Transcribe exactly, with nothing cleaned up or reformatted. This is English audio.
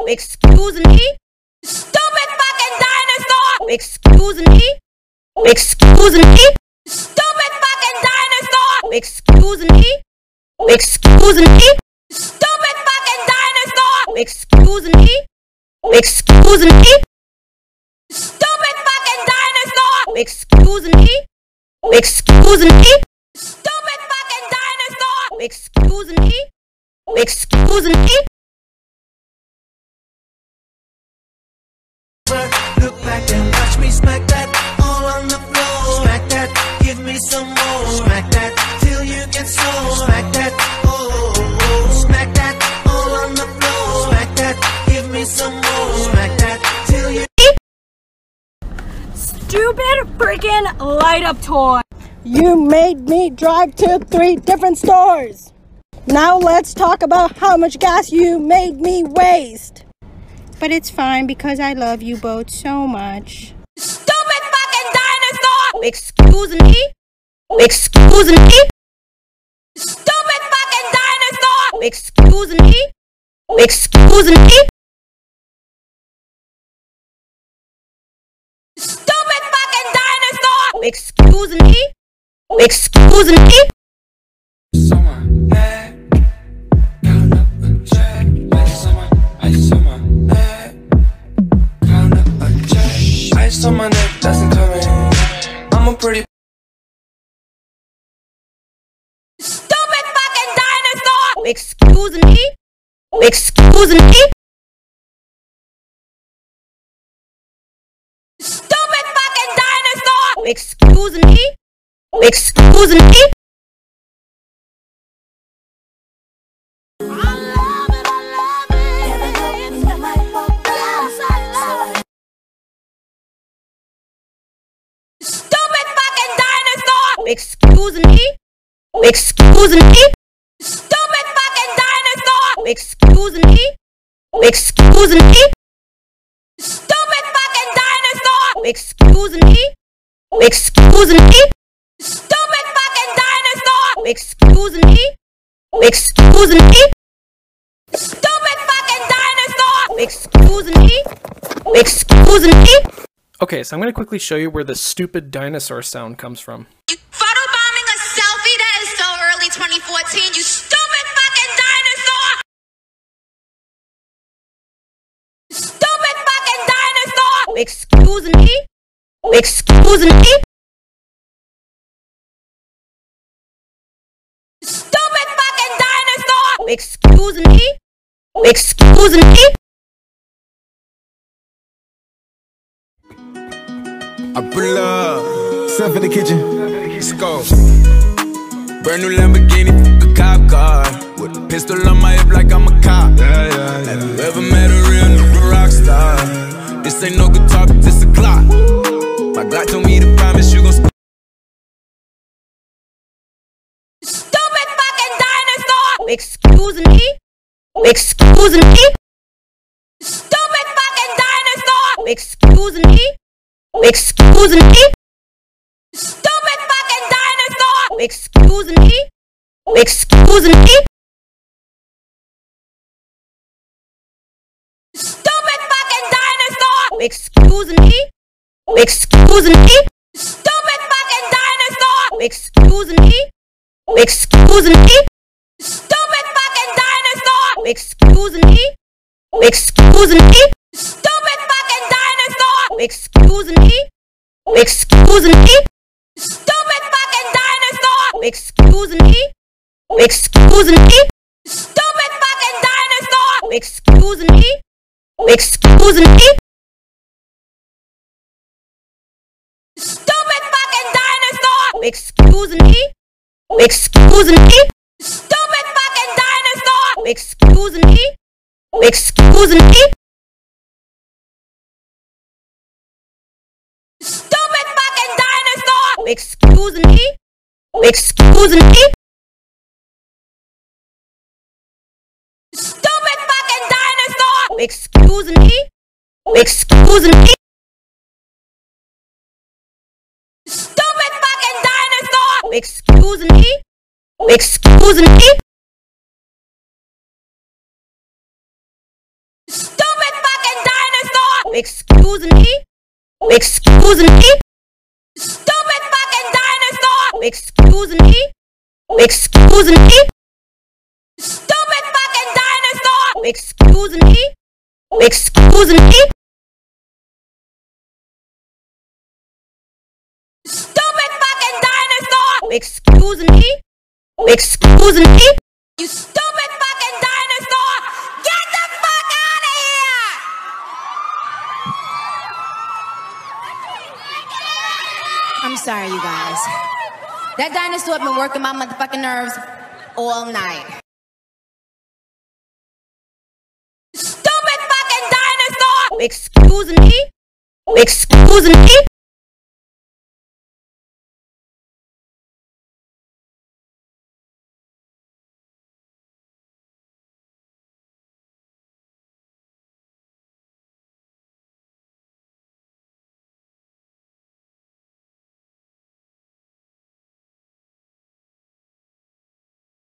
Excuse me? Stupid fucking dinosaur! Excuse me? Excuse me? Stupid fucking dinosaur! Excuse me? Excuse me? Stupid fucking dinosaur! Excuse me? Excuse me? Stupid fucking dinosaur! Excuse me? Excuse me? Stupid fucking dinosaur! Excuse me? Excuse me? Look back and watch me smack that all on the floor. Smack that, give me some more. Smack that till you get so. Smack that, oh, oh, oh. Smack that all on the floor. Smack that, give me some more. Smack that till you. Stupid freaking light up toy. You made me drive to three different stores. Now let's talk about how much gas you made me waste. But it's fine because I love you both so much. Stupid fucking dinosaur! Excuse me? Excuse me? Stupid fucking dinosaur! Excuse me? Excuse me? Stupid fucking dinosaur! Excuse me? Excuse me? Someone head, count up a check. Ice on my, ice on my head, count up a check. Ice on my neck, that's incoming. I'm a pretty. Stupid fucking dinosaur! Excuse me? Excuse me? Stupid fucking dinosaur! Excuse me? Excuse me? Stupid fucking dinosaur! Excuse me? Excuse me? Stupid fucking dinosaur! Excuse me? Excuse me? Stupid fucking dinosaur! Excuse me? Excuse me? Stupid fucking dinosaur! Excuse me? Excuse me? Stupid fucking dinosaur! Excuse me? Excuse me? Okay, so I'm going to quickly show you where the stupid dinosaur sound comes from. Photobombing a selfie? That is so early twenty fourteen, you stupid fucking dinosaur! Stupid fucking dinosaur! Excuse me? Excuse me? Stupid fucking dinosaur! Excuse me? Excuse me? I pull up, stuff in the kitchen. Let's go. Brand new Lamborghini, a cop car. With a pistol on my hip like I'm a cop. Yeah, yeah, yeah. Have you ever met a real nigga rock star? This ain't no guitar, but this a clock. My God told me to promise you gon' sp- Stupid fucking dinosaur! Excuse me? Excuse me? Stupid fucking dinosaur! Excuse me? Excuse me? Stupid fucking dinosaur! Excuse me? Excuse me? Stupid fucking dinosaur! Excuse me? Excuse me? Stupid fucking dinosaur! Excuse me? Excuse me? Stupid fucking dinosaur! Excuse me? Excuse me? Stupid fucking dinosaur! Excuse me? Excuse me? Stupid fucking dinosaur! Excuse me? Excuse me? Stupid fucking dinosaur! Excuse me? Excuse me? Stupid fucking dinosaur! Excuse me? Excuse me? Stupid fucking dinosaur! Excuse me? Excuse me? Stupid fucking dinosaur! Excuse me? Excuse me? Stupid fucking dinosaur! Excuse me? Excuse me? Stupid fucking dinosaur! Excuse me? Excuse me? Stupid Excuse me? Excuse me? Stupid fucking dinosaur! Excuse me? Excuse me? Stupid fucking dinosaur! Excuse me? Excuse me? Stupid fucking dinosaur! Excuse me? Excuse me? You stupid fucking dinosaur! Get the fuck out of here! I'm sorry, you guys. That dinosaur been working my motherfucking nerves all night. Stupid fucking dinosaur! Excuse me? Excuse me?